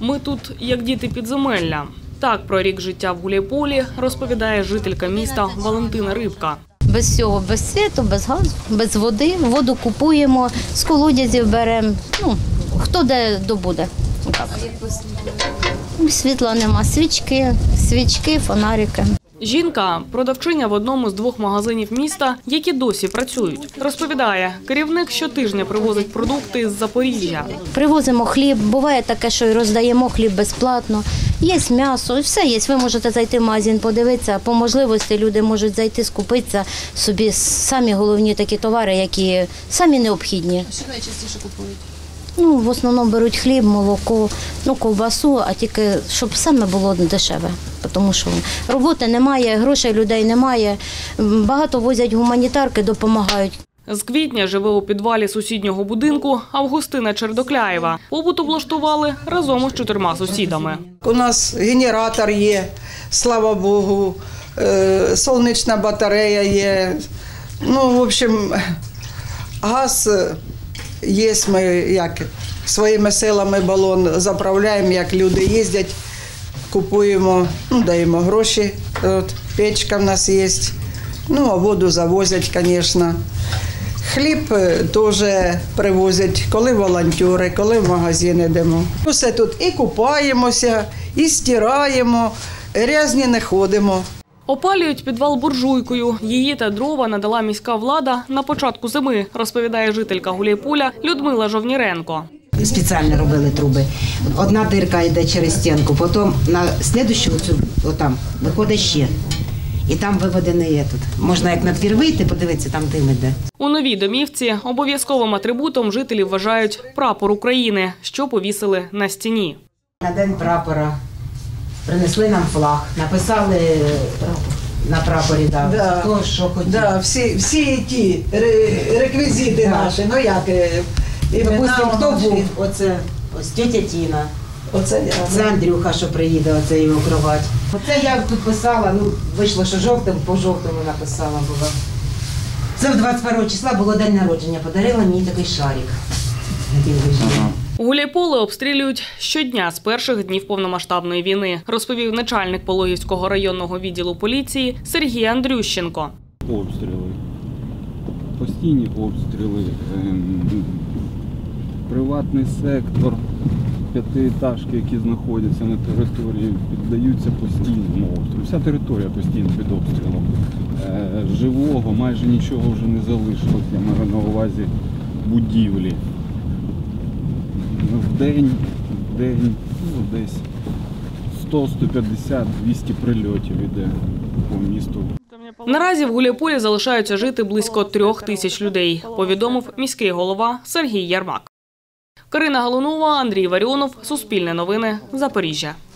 Ми тут, як діти підземелля. Так про рік життя в Гуляйполі розповідає жителька міста Валентина Рибка. Без всього, без світу, без газу, без води. Воду купуємо, з колодязів беремо. Ну, хто де добуде. Так. Світла нема, свічки, фонарики. Жінка – продавчиня в одному з 2 магазинів міста, які досі працюють. Розповідає, керівник щотижня привозить продукти з Запоріжжя. Привозимо хліб, буває таке, що і роздаємо хліб безплатно. Є м'ясо, все є. Ви можете зайти в магазин, подивитися. По можливості люди можуть зайти, скупитися собі самі головні такі товари, які самі необхідні. Що найчастіше купують? Ну, в основному беруть хліб, молоко, ковбасу, а тільки щоб саме було дешеве. Тому що роботи немає, грошей людей немає. Багато возять гуманітарки, допомагають. З квітня живе у підвалі сусіднього будинку Августина Чердокляєва. Побут облаштували разом із 4 сусідами. У нас генератор є, слава Богу, сонячна батарея є. Ну, в общем, газ є, ми своїми силами балон заправляємо, як люди їздять, купуємо, даємо гроші, печка в нас є, а воду завозять, звісно. Хліб теж привозять, коли волонтери, коли в магазин йдемо. Усе тут і купаємося, і стираємо, грязні не ходимо. Опалюють підвал буржуйкою. Її та дрова надала міська влада на початку зими, розповідає жителька Гуляйполя Людмила Жовніренко. Спеціально робили труби. Одна дирка йде через стінку, потім на слідущу отам виходить ще. І там виведений можна як на двір вийти, подивитися, там дим іде. У новій домівці обов'язковим атрибутом жителі вважають прапор України, що повісили на стіні. На день прапора принесли нам флаг, написали на прапорі, хто що хотів. Всі ті реквізити наші, Допустим, хто був, ось тетя Тіна. Це Андрюха, що приїде, оце його кровать. Оце я тут писала, вийшло, що жовтим, по жовтому написала була. Це в 21 числа було день народження, подарила мені такий шарик. Гуляйполе обстрілюють щодня з перших днів повномасштабної війни, розповів начальник Пологівського районного відділу поліції Сергій Андрющенко. Обстріли, постійні обстріли, приватний сектор, 5-етажки, які знаходяться на території, піддаються постійному обстрілу. Вся територія постійно під обстрілом. Живого майже нічого вже не залишилось, я маю на увазі будівлі. В день десь 100, 150, 200 прильотів іде по місту. Наразі в Гуляйполі залишаються жити близько 3000 людей, повідомив міський голова Сергій Ярмак. Карина Галунова, Андрій Варіонов, Суспільне новини, Запоріжжя.